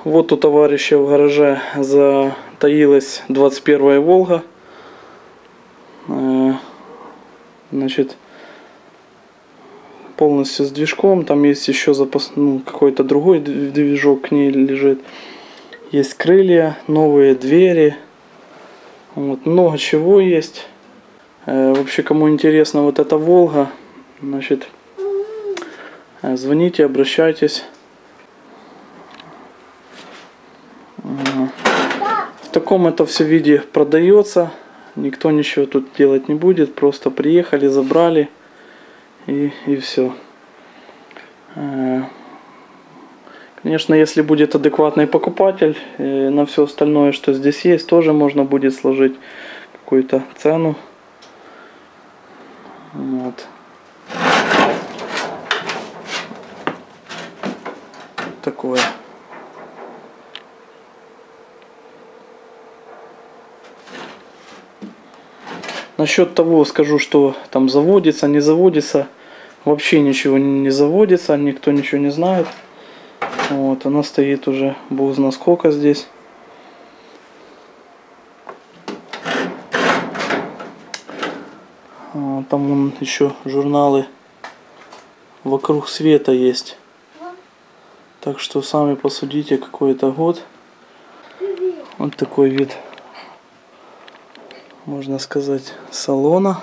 Вот у товарища в гараже затаилась 21-я Волга. Значит, полностью с движком. Там есть еще запас, какой-то другой движок к ней лежит. Есть крылья, новые двери. Вот, много чего есть. Вообще, кому интересно вот эта Волга, значит, звоните, обращайтесь. В таком это все виде продается. Никто ничего тут делать не будет. Просто приехали, забрали и все. Конечно, если будет адекватный покупатель, на все остальное, что здесь есть, тоже можно будет сложить какую-то цену. Вот. Такое. Насчет того скажу, что там заводится, не заводится. Вообще ничего не заводится, никто ничего не знает. Вот, она стоит уже бог знает сколько здесь. Там вон еще журналы «Вокруг света» есть. Так что сами посудите, какой это год. Вот такой вид, можно сказать, салона.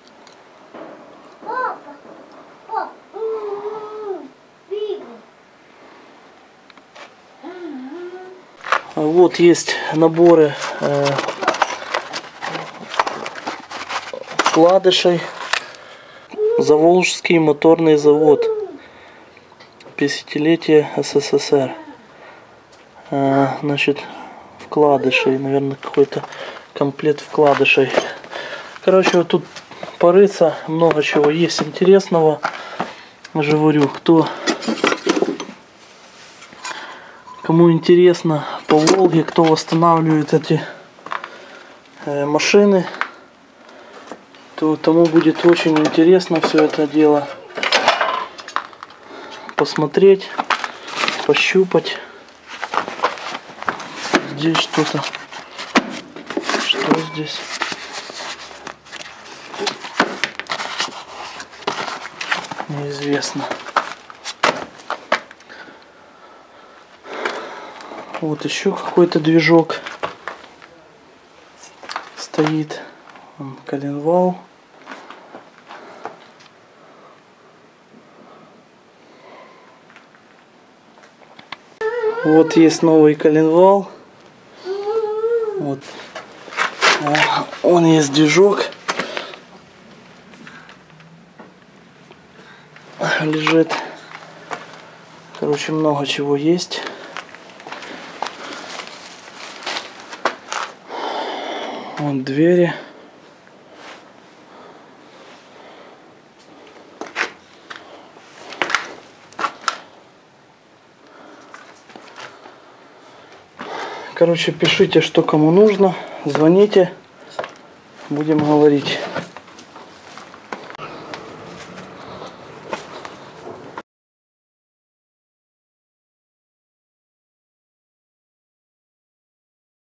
Вот есть наборы вкладышей. Заволжский моторный завод. 50-летие СССР. Значит, вкладышей, наверное, какой-то комплект вкладышей. Короче, вот тут порыться, много чего есть интересного. Я же говорю, кому интересно по Волге, кто восстанавливает эти машины, то тому будет очень интересно все это дело посмотреть, пощупать. Здесь что-то. Что здесь? Неизвестно. Вот еще какой-то движок стоит. Коленвал. Вот есть новый коленвал. Вот. Он есть движок. Лежит. Короче, много чего есть. Вон двери. Короче, пишите, что кому нужно, звоните, будем говорить.